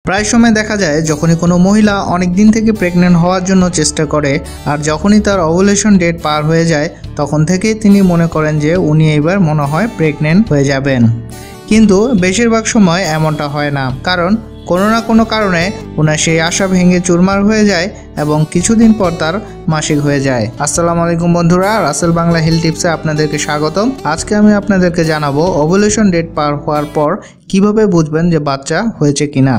প্রায় সময় দেখা যায় যখনই কোনো মহিলা অনেক দিন থেকে প্রেগনেন্ট হওয়ার জন্য চেষ্টা করে আর যখনই তার ওভুলেশন ডেট পার হয়ে যায় তখন থেকেই তিনি মনে করেন যে উনি এবার মনে হয় প্রেগনেন্ট হয়ে যাবেন। কিন্তু বেশিরভাগ সময় এমনটা হয় না, কারণ কোনো না কোনো কারণে ওনার সেই আশা ভেঙে চুরমার হয়ে যায় এবং কিছুদিন পর তার মাসিক হয়ে যায়। আসসালামু আলাইকুম বন্ধুরা, রাসেল বাংলা হেলথ টিপসে আপনাদেরকে স্বাগতম। আজকে আমি আপনাদেরকে জানাবো ওভুলেশন ডেট পার হওয়ার পর কিভাবে বুঝবেন যে বাচ্চা হয়েছে কিনা।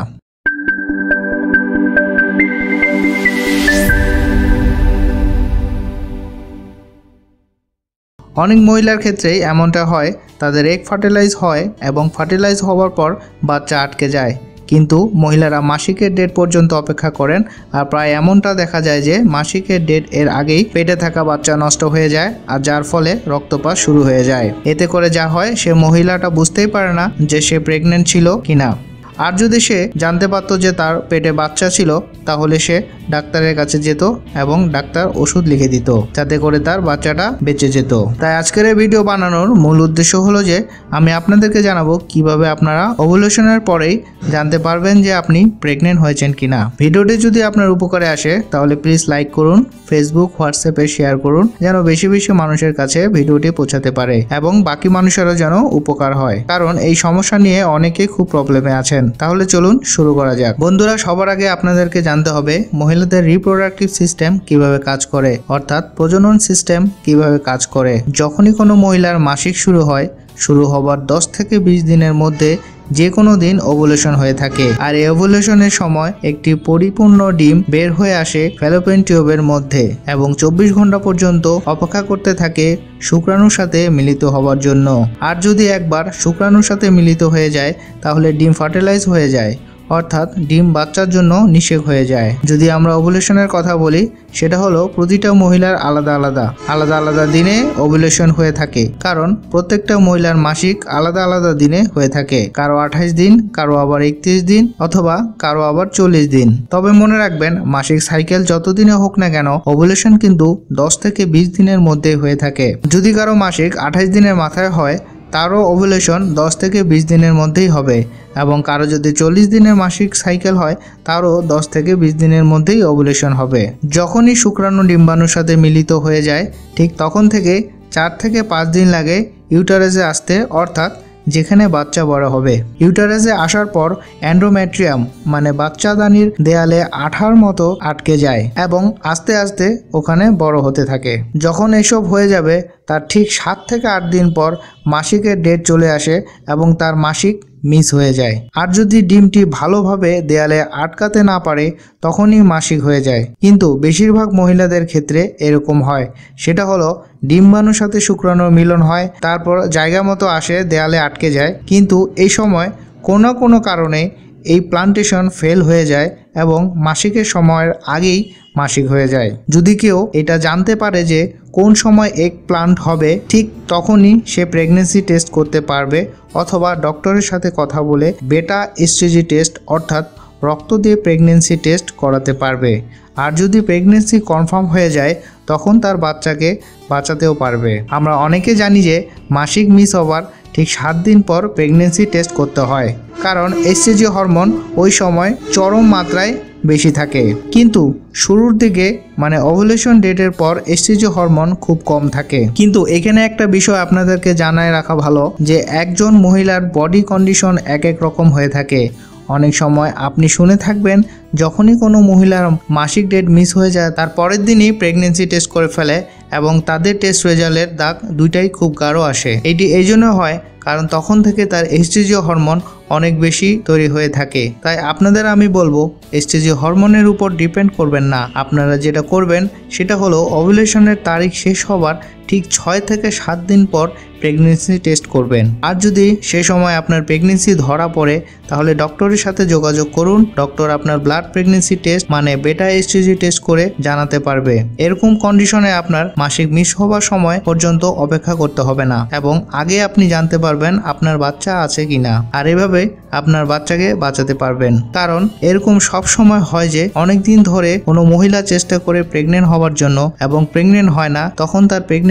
অনেক মহিলার ক্ষেত্রেই এমনটা হয়, তাদের এগ ফার্টিলাইজ হয় এবং ফার্টিলাইজ হওয়ার পর বাচ্চা আটকে যায়, কিন্তু মহিলারা মাসিকের ডেট পর্যন্ত অপেক্ষা করেন আর প্রায় এমনটা দেখা যায় যে মাসিকের ডেট এর আগেই পেটে থাকা বাচ্চা নষ্ট হয়ে যায় আর যার ফলে রক্তপাত শুরু হয়ে যায়। এতে করে যা হয়, সে মহিলাটা বুঝতেই পারে না যে সে প্রেগনেন্ট ছিল কিনা। আর যদি সে জানতে পারতো যে তার পেটে বাচ্চা ছিল তাহলে সে ডাক্তারের কাছে যেত এবং ডাক্তার ওষুধ লিখে দিত যাতে করে তার বাচ্চাটা বেঁচে যেত। তাই আজকের এই ভিডিও বানানোর মূল উদ্দেশ্য হলো যে আমি আপনাদেরকে জানাবো কিভাবে আপনারা ওভুলেশনের পরেই জানতে পারবেন যে আপনি প্রেগনেন্ট হয়েছেন কিনা। ভিডিওটি যদি আপনার উপকারে আসে তাহলে প্লিজ লাইক করুন, ফেসবুক হোয়াটসঅ্যাপে শেয়ার করুন যেন বেশি বেশি মানুষের কাছে ভিডিওটি পৌঁছাতে পারে এবং বাকি মানুষেরও যেন উপকার হয়, কারণ এই সমস্যা নিয়ে অনেকেই খুব প্রবলেমে আছেন। তাহলে চলুন শুরু করা যাক। বন্ধুরা, সবার আগে আপনাদেরকে জানতে হবে মহিলাদের রিপ্রোডাক্টিভ সিস্টেম কিভাবে কাজ করে, অর্থাৎ প্রজনন সিস্টেম কিভাবে কাজ করে। যখনই কোনো মহিলার মাসিক শুরু হবার 10 থেকে 20 দিনের মধ্যে যে কোনো দিন ওভুলেশন হয়ে থাকে আর এই ওভুলেশনের সময় একটি পরিপূর্ণ ডিম বের হয়ে আসে ফ্যালোপিয়ান টিউবের মধ্যে এবং 24 ঘন্টা পর্যন্ত অপেক্ষা করতে থাকে শুক্রাণুর সাথে মিলিত হওয়ার জন্য। আর যদি একবার শুক্রাণুর সাথে মিলিত হয়ে যায় তাহলে ডিম ফার্টিলাইজ হয়ে যায়, অর্থাৎ ডিম বাচ্চার জন্য নিষেক হয়ে যায়। যদি আমরা ওভুলেশনের কথা বলি, সেটা হলো প্রতিটা মহিলার আলাদা আলাদা দিনে ওভুলেশন হয়ে থাকে, কারণ প্রত্যেকটা মহিলার মাসিক আলাদা আলাদা দিনে হয়ে থাকে। কারো 28 দিন, কারো আবার 31 দিন অথবা কারো আবার 40 দিন। তবে মনে রাখবেন, মাসিক সাইকেল যতদিনে হোক না কেন ওভুলেশন কিন্তু 10 থেকে 20 দিনের মধ্যে হয়ে থাকে। যদি কারো মাসিক 28 দিনের মাথায় হয় তারও ওভুলেশন 10 থেকে 20 দিনের মধ্যেই হবে এবং কারো যদি 40 দিনের মাসিক সাইকেল হয় তারও 10 থেকে 20 দিনের মধ্যেই ওভুলেশন হবে। যখনই শুক্রাণু ডিম্বাণুর সাথে মিলিত হয়ে যায় ঠিক তখন থেকে 4 থেকে 5 দিন লাগে ইউটারাসে আসতে, অর্থাৎ যেখানে বাচ্চা বড় হবে। ইউটারাসে আসার পর এন্ডোমেট্রিয়াম মানে বাচ্চাদানির দেয়ালে আঠার মতো আটকে যায় এবং আস্তে আস্তে ওখানে বড় হতে থাকে। যখন এসব হয়ে যাবে তার ঠিক 7 থেকে 8 দিন পর মাসিকের ডেট চলে আসে এবং তার মাসিক মিস হয়ে যায়। আর যদি ডিমটি ভালোভাবে দেয়ালে আটকাতে না পারে তখনই মাসিক হয়ে যায়। কিন্তু বেশিরভাগ মহিলাদের ক্ষেত্রে এরকম হয়, সেটা হলো ডিম্বাণুর সাথে শুক্রাণুর মিলন হয়, তারপর জায়গা মতো আসে, দেয়ালে আটকে যায়, কিন্তু এই সময় কোনো কারণে এই প্লান্টেশন ফেল হয়ে যায় এবং মাসিকের সময়ের আগেই মাসিক হয়ে যায়। যদি কেউ এটা জানতে পারে যে কোন সময় এগ প্লান্ট হবে ঠিক তখনই সে প্রেগনেন্সি টেস্ট করতে পারবে অথবা ডক্টরের সাথে কথা বলে বেটা এসটিজি টেস্ট অর্থাৎ রক্ত দিয়ে প্রেগনেন্সি টেস্ট করাতে পারবে। আর যদি প্রেগনেন্সি কনফার্ম হয়ে যায় তখন তার বাচ্চাকে বাঁচাতেও পারবে। আমরা অনেকে জানি যে মাসিক মিস হওয়ার ঠিক 7 দিন পর প্রেগনেন্সি টেস্ট করতে হয়, কারণ এসটিজি হরমোন ওই সময় চরম মাত্রায় বেশি থাকে, কিন্তু শুরুর দিকে মানে ওভুলেশন ডেটের পর এসটিজি হরমোন খুব কম থাকে। কিন্তু এখানে একটা বিষয় আপনাদেরকে জানায় রাখা ভালো যে একজন মহিলার বডি কন্ডিশন এক এক রকম হয়ে থাকে। অনেক সময় আপনি শুনে থাকবেন যখনই কোনো মহিলার মাসিক ডেট মিস হয়ে যায় তার পরের দিনই প্রেগনেন্সি টেস্ট করে ফেলে এবং তাদের টেস্ট রেজাল্টের দাগ দুইটাই খুব গাঢ় আসে। এটি এই জন্য হয় কারণ তখন থেকে তার এস্ট্রোজেন হরমোন অনেক বেশি তৈরি হয়ে থাকে। তাই আপনাদের আমি বলবো এস্ট্রোজেন হরমোনের উপর ডিপেন্ড করবেন না। আপনারা যেটা করবেন সেটা হলো ওভুলেশনের তারিখ শেষ হবার ঠিক 6 থেকে 7 দিন পর প্রেগনেন্সি টেস্ট করবেন। আর যদি সে সময় আপনার প্রেগনেন্সি ধরা পড়ে তাহলে ডক্টরের সাথে যোগাযোগ করুন। ডক্টর আপনার ব্লাড প্রেগনেন্সি টেস্ট মানে বেটা এসটিজি টেস্ট করে জানাতে পারবে। এরকম কন্ডিশনে আপনার মাসিক মিস হবার সময় পর্যন্ত অপেক্ষা করতে হবে না এবং আগে আপনি জানতে পারবেন আপনার বাচ্চা আছে কিনা, আর এভাবে আপনার বাচ্চাকে বাঁচাতে পারবেন। কারণ এরকম সব সময় হয় যে অনেক দিন ধরে কোনো মহিলা চেষ্টা করে প্রেগনেন্ট হওয়ার জন্য এবং প্রেগনেন্ট হয় না, তখন তার প্রেগনেন্সি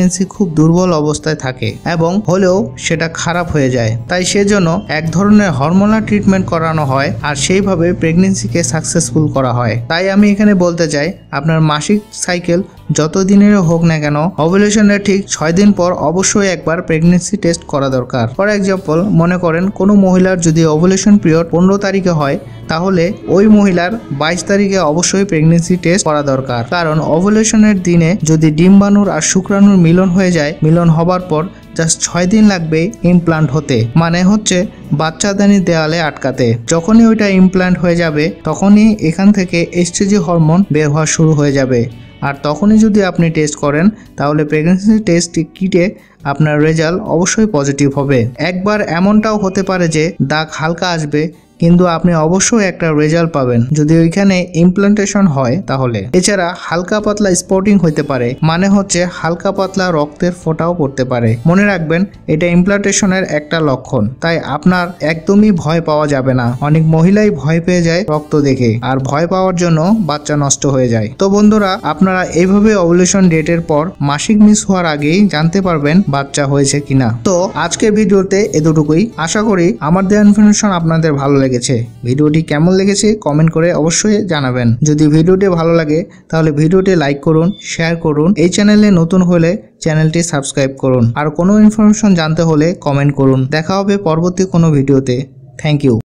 প্রেগনেন্সি খুব দুর্বল অবস্থায় থাকে এবং হলেও সেটা খারাপ হয়ে যায়। তাই সেজন্য এক ধরনের হরমোনাল ট্রিটমেন্ট করানো হয় আর সেইভাবে প্রেগনেন্সিকে সাকসেসফুল করা হয়। তাই আমি এখানে বলতে চাই, আপনার মাসিক সাইকেল যত দিনের হোক না কেন, ওভুলেশনের ঠিক 6 দিন পর অবশ্যই একবার প্রেগনেন্সি টেস্ট করা দরকার। ফর এক্সাম্পল, মনে করেন কোনো মহিলার যদি ওভুলেশন পিরিয়ড 15 তারিখে হয়, তাহলে ওই মহিলার 22 তারিখে অবশ্যই প্রেগনেন্সি টেস্ট করা দরকার। কারণ ওভুলেশনের দিনে যদি ডিম্বাণুর আর শুক্রাণুর মিলন হয়ে যায়, মিলন হবার পর জাস্ট 6 দিন লাগবে ইমপ্লান্ট হতে, মানে হচ্ছে বাচ্চাদানির দেওয়ালে আটকাতে। যখনই ওইটা ইমপ্লান্ট হয়ে যাবে, তখনই এখান থেকে এস্ট্রোজেন হরমোন বের হওয়া শুরু হয়ে যাবে। আর তখনই যদি আপনি টেস্ট করেন, তাহলে প্রেগনেন্সি টেস্ট কিটে আপনার রেজাল্ট অবশ্যই পজিটিভ হবে। একবার এমনটাও হতে পারে যে দাগ হালকা আসবে, কিন্তু আপনি অবশ্যই একটা রেজাল্ট পাবেন যদি ওইখানে ইমপ্লান্টেশন হয় তাহলে। এছাড়া হালকা পাতলা স্পটিং হতে পারে, মানে হচ্ছে হালকা পাতলা রক্তের ফোঁটাও পড়তে পারে। মনে রাখবেন, এটা ইমপ্লান্টেশনের একটা লক্ষণ। তাই আপনার একদমই ভয় পাওয়া যাবে না। অনেক মহিলাই ভয় পেয়ে যায় রক্ত দেখে, আর ভয় পাওয়ার জন্য বাচ্চা নষ্ট হয়ে যায়। তো বন্ধুরা, আপনারা এইভাবে ওভুলেশন ডেটের পর মাসিক মিস হওয়ার আগেই জানতে পারবেন বাচ্চা হয়েছে কিনা। তো আজকের ভিডিওতে এতটুকুই। আশা করি আমার দেওয়া ইনফরমেশন আপনাদের ভালো লেগেছে। ভিডিওটি কেমন লেগেছে কমেন্ট করে অবশ্যই জানাবেন। যদি ভিডিওটি ভালো লাগে তাহলে ভিডিওটি লাইক করুন, শেয়ার করুন। এই চ্যানেলে নতুন হলে চ্যানেলটি সাবস্ক্রাইব করুন। আর কোনো ইনফরমেশন জানতে হলে কমেন্ট করুন। দেখা হবে পরবর্তী কোনো ভিডিওতে। Thank you.